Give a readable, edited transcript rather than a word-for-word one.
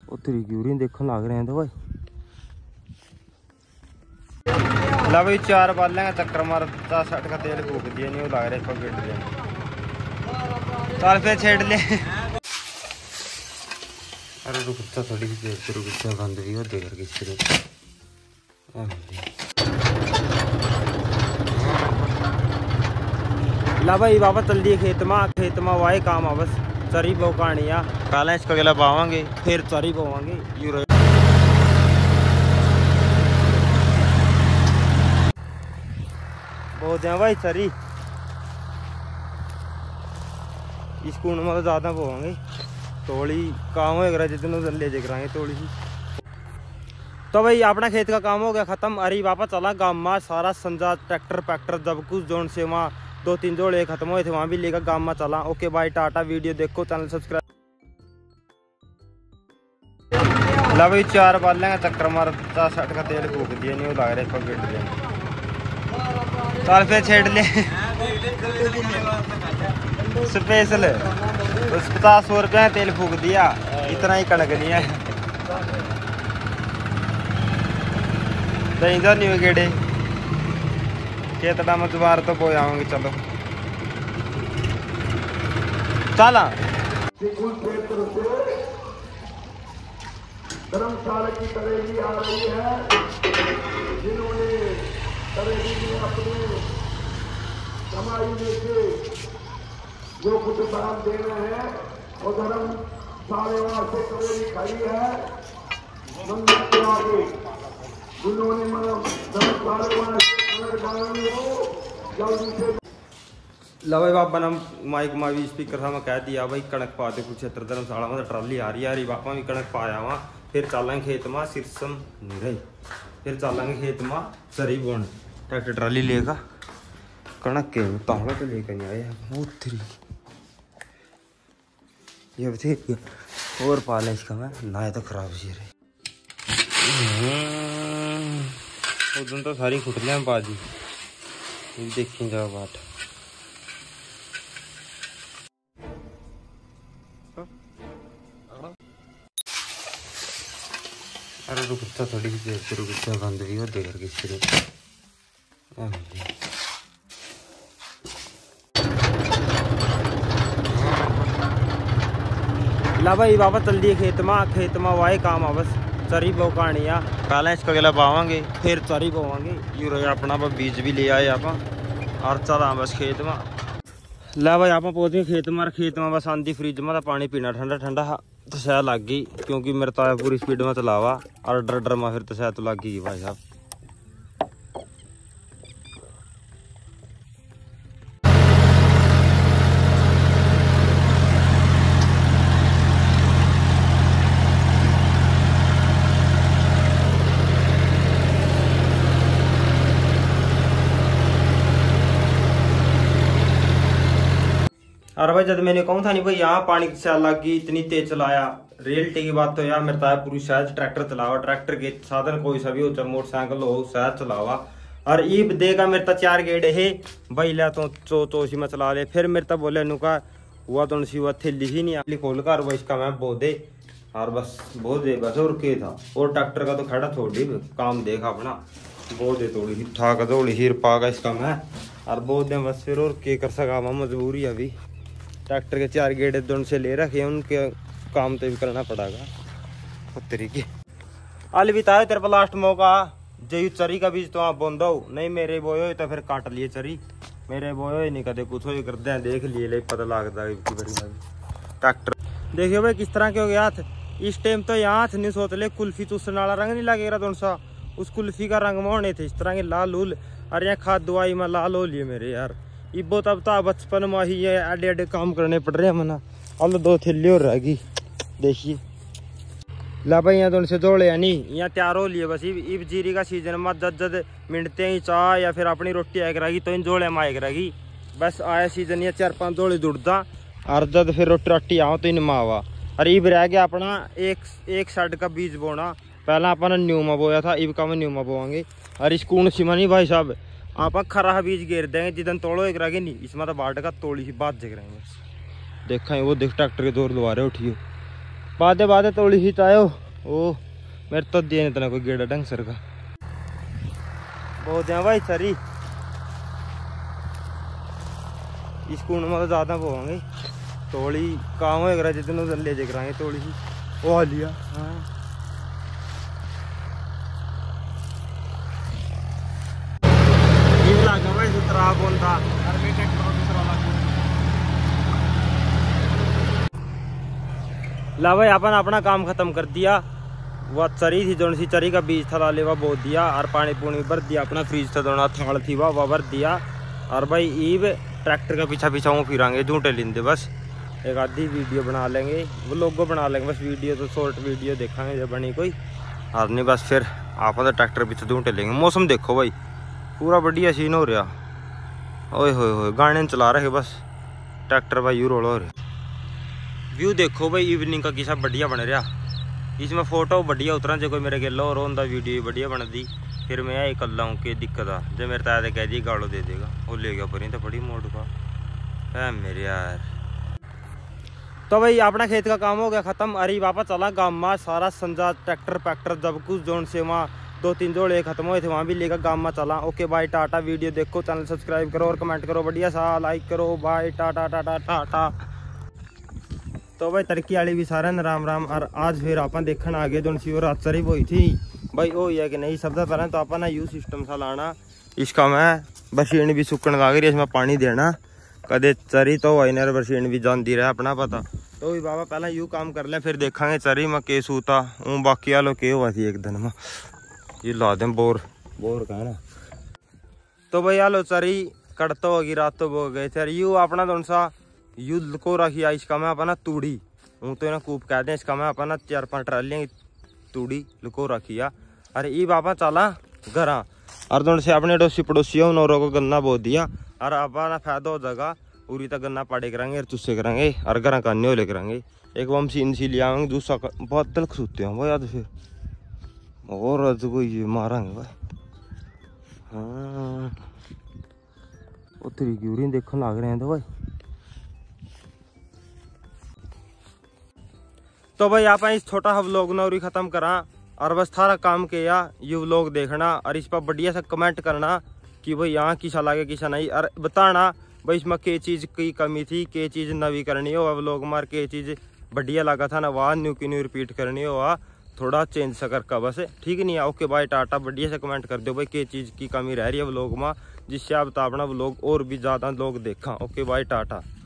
तेरी यूरिन देखने लग रहे हैं तो भाई ला भाई 4 बालेंगे चक्कर मार 10-60 का तेल फूक दिया नहीं वो लग रहा है गिट दिया चल फिर छेड़ ले। अरे रुकता थोड़ी सी देर से रुकता बंद भी हो देकर किसी ला भाई वापस चल दिए खेत में वाहे काम आ बस चरी बोकानी आ पहले इसका गला पावांगे फिर चरी बोवांगे बहुत हैं भाई चरी इस कुंड में तो ज़्यादा बोवांगे तोड़ी काम होगा जितने ले जे कराएंगे थोड़ी सी। तो भाई अपना खेत का काम हो गया खत्म। अरे वापस चला गाँव में सारा संजा ट्रैक्टर पैक्टर जब कुछ जोन से वहाँ 2-3 जोड़े खत्म हुए थे वहाँ भी लेकर गाँव में चला। Okay bye tata. वीडियो देखो चैनल सब्सक्राइब ला भाई 4 बालेंगे चक्कर मार 10-60 का तेल फूक दिया नहीं वो लग रहा है गिट दिया चल फिर छेड़ ले स्पेशल 50-100 रुपये तेल फूक दिया इतना ही कड़क नहीं है दही नहीं हुए गेड़े खेतड़ा में दोबारा तो बो जाओगे। चलो चला धर्मशाला की तरेगी आ रही है जिन्होंने तरेगी में अपने कमाई में से जो कुछ दान देना है वो धर्मशाला वहां से तरेगी खाई है मंदिर के आगे जिन्होंने धर्मशाला वहां से बनानी हो जल्दी से ला भाई बापा ने माइक में भी स्पीकर था मैं कह दिया भाई कणक पा दे कुरुक्षेत्र धर्मशाला में ट्राली आ रही है बापा भी कणक पाया वहाँ फिर चलेंगे खेत में सिरसम नहीं रही फिर चलेंगे खेत में सरी बोन ट्रैक्टर ट्राली लेगा कणक के तांगा तो लेकर नहीं आए बहुत थी ये थे और पाले इसका मैं ना तो खराब सी रहे उधर तो सारी खुटलियाँ बाजी देखी जाओ बाट अरे रुकता थोड़ी सी देर से रुकता बंद भी हो देकर किसी ला भाई वापस चल दिए खेत में वाहे काम आ बस चरी बोकानी आ पहले इसका गला पावांगे फिर चरी बोवांगे यूरो अपना बीज भी ले आए आप और चला बस खेत में ला भाई आप पहुँच गए खेत में बस आंधी फ्रिज में पानी पीना ठंडा ठंडा तो शायद लग गई क्योंकि मेरे तो पूरी स्पीड में चलावा और डर में फिर तो शायद तो लग गई भाई साहब। और भाई जब मैंने कहूँ था नहीं भाई यहाँ पानी की स्याल लग गई इतनी तेज चलाया रियलिटी की बात तो यार मेरे ताया पूरी शायद ट्रैक्टर चलावा ट्रैक्टर के साधन कोई सा भी हो चाहे मोटरसाइकिल हो शायद चलावा और ईब देगा मेरे तो 4 गेड़े है भाई ला तो चोसी में चला ले फिर मेरे तो बोले नुका हुआ तो हुआ थैली ही नहीं खोल कर वो इसका मैं बो दे और बस बो दे बस और के था और ट्रैक्टर का तो खड़ा थोड़ी काम देखा अपना बो दे थोड़ी ही ठाक थोड़ी ही पागा इसका मैं और बो दे बस फिर और के कर सका मैं मजबूरी अभी ट्रैक्टर के 4 गेड़े दोनों से ले रखे उनके काम तो भी करना पड़ेगा तरीके अल बिताए तेरे पर लास्ट मौका जो चरी का बीज तो आप बोंद नहीं मेरे बोयो तो फिर काट लिए चरी मेरे बोयो नहीं कदे कुछ हो करते हैं देख लिए ले पता लगता है ट्रैक्टर देखियो भाई किस तरह के हो गया हाथ इस टाइम तो यहाँ हाथ नहीं सोच ले कुल्फी चूसने वाला रंग नहीं लगेगा दोनों सा उस कुल्फी का रंग में होने थे इस तरह के लाल उल और यहाँ खाद दवाई में लाल हो लिए मेरे यार इबो तब तो बचपन में ही अड्डे अड्डे काम करने पड़ रहे हैं मना अब 2 थैली और रहेगी देखिए ला भाई यहाँ तो उनसे जोड़े नहीं यहाँ तैयार हो लिए बस इब जीरी का सीजन में जद मिनटते ही चाह या फिर अपनी रोटी आए करेगी तो इन जोड़े में आए करेगी बस आया सीजन ये 4-5 जोड़े जुड़ता और जद फिर रोटी रोटी आओ तो इन मावा और इब रह गया अपना एक साइड का बीज बोना पहला अपना न्यू में बोया था इब का मैं न्यू में बोएंगे और इस कूण सीमा नहीं भाई साहब आप खरा बीज घेर देंगे जिदन तोड़ो एक रगे नहीं इसमें तो बाट का तोड़ी ही बात देख रहे हैं देखा है वो देख ट्रैक्टर के दौर दोबारा उठियो बादे तोड़ी ही चायो ओ मेरे तो दिए इतना कोई गेड़ा ढंग सर का बहुत है भाई सरी इस कुंड में तो ज्यादा पोंगे तोड़ी काम होगा जितने ले जे कराएंगे तोड़ी ही वो लिया। हाँ भाई सुतरा बोलता ला भाई अपन अपना काम खत्म कर दिया। वह चरी थी जो सी चरी का बीज था लाले वह बो दिया और पानी पूनी भर दिया। अपना फ्रिज था दोना थाल थी वह भर दिया। और भाई ईब ट्रैक्टर का पीछा पीछा वो फिरांगे झूठे लेंदे बस एक आधी वीडियो बना लेंगे वो लोगों बना लेंगे बस वीडियो तो शॉर्ट वीडियो देखेंगे जब बनी कोई और नहीं बस फिर आप तो ट्रैक्टर पीछे झूठे लेंगे। मौसम देखो भाई पूरा बढ़िया सीन हो रहा। ओए होए गाने चला रहे बस ट्रैक्टर भाई यू रोल हो रहे। व्यू देखो भाई इवनिंग का किसा बढ़िया बन रहा। इसमें फोटो बढ़िया उतरा जो कोई मेरे गेलो और उनका वीडियो बढ़िया बन दी। फिर मैं यही कर लाऊँ कि दिक्कत आ जो मेरे ताया कह दी गाड़ो दे देगा वो ले गया पर तो बड़ी मोड का है मेरे यार। तो भाई अपना खेत का काम हो गया खत्म। अरे वापस चला गाँव में सारा संजा ट्रैक्टर पैक्टर जब कुछ जोन से वहाँ 2-3 जोड़े खत्म हुए थे वहाँ भी लेकर गाँव में चला। Okay bye tata. वीडियो देखो चैनल सब्सक्राइब करो और कमेंट करो बढ़िया सा लाइक करो। Bye tata tata tata. तो भाई तरक्की वाली भी सारे राम राम। और आज फिर अपन देखना आगे जो सी रात चरी बोई थी भाई वो है कि नहीं सबसे पहले तो अपन यू सिस्टम सा लाना। इसका मैं बशीन भी सुकन लग रही है इसमें पानी देना कदे चरी तो वही नहीं बशीन भी जानती रहे अपना पता। तो भी बाबा पहले यू काम कर ले फिर देखांगे चरी में के सूता हूँ बाकी वालों के हुआ थी एक दिन में ये ला दें बोर का ना। तो भाई आलो चरी कटतो होगी रात तो बो गए थे यू अपना कौन सा यू को रखी इसका मैं अपना तूड़ी हूँ तो ना कूप कहते हैं इसका मैं अपना 4-5 ट्रालियाँ तूड़ी लुको रखी है। अरे ये बाबा चला घर और दोनों से अपने डोसी पड़ोसी नौरों को गन्ना बो दिया और अपना फायदा हो जाएगा पूरी तक गन्ना पाड़े कराएंगे और तुस्से कराएंगे और घर करने वाले कराएंगे। एक वो मशीन सी ले आएंगे दूसरा बहुत तलक सूते हैं भाई याद फिर और आज को ये मारेंगे भाई। हाँ वो तेरी यूरिन देखने लग रहे हैं तो भाई। तो भाई आप इस छोटा सा व्लॉग नौरी खत्म करा और बस थारा काम किया ये व्लॉग देखना और इस पर बढ़िया सा कमेंट करना कि भाई यहाँ किसा लगे किसा नहीं और बताना भाई इसमें के चीज़ की कमी थी के चीज़ नवी करनी हो व्लॉग मार के चीज़ बढ़िया लगा था ना वहाँ न्यू की न्यू रिपीट करनी हो थोड़ा चेंज सा कर का बस ठीक नहीं है। Okay bye tata. बढ़िया से कमेंट कर दो भाई के चीज़ की कमी रह रही है व्लॉग में जिससे आप अपना व्लॉग और भी ज़्यादा लोग देखा। Okay bye Tata.